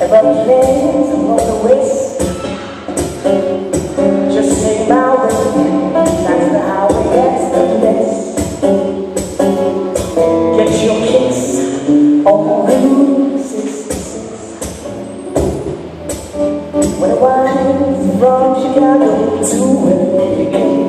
Never plans along the waist. Just take my way. That's the highway, that's the best. Get your kicks on Route 66. When I wind from Chicago to where you can